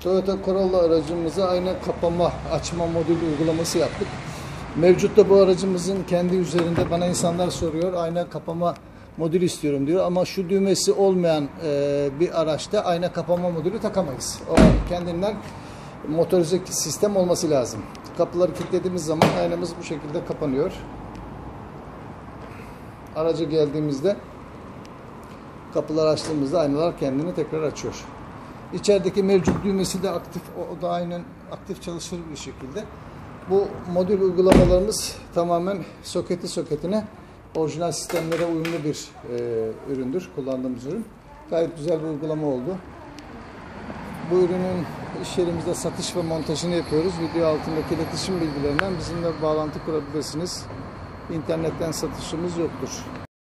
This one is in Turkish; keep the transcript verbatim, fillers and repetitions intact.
Toyota Corolla aracımıza ayna kapama, açma modülü uygulaması yaptık. Mevcutta bu aracımızın kendi üzerinde bana insanlar soruyor, ayna kapama modülü istiyorum diyor. Ama şu düğmesi olmayan e, bir araçta ayna kapama modülü takamayız. O kendinden motorize sistem olması lazım. Kapıları kilitlediğimiz zaman aynamız bu şekilde kapanıyor. Araca geldiğimizde kapıları açtığımızda aynalar kendini tekrar açıyor. İçerideki mevcut düğmesi de aktif, o da aynen aktif çalışır bir şekilde. Bu modül uygulamalarımız tamamen soketi soketine orijinal sistemlere uyumlu bir e, üründür. Kullandığımız ürün. Gayet güzel bir uygulama oldu. Bu ürünün iş yerimizde satış ve montajını yapıyoruz. Video altındaki iletişim bilgilerinden bizimle bağlantı kurabilirsiniz. İnternetten satışımız yoktur.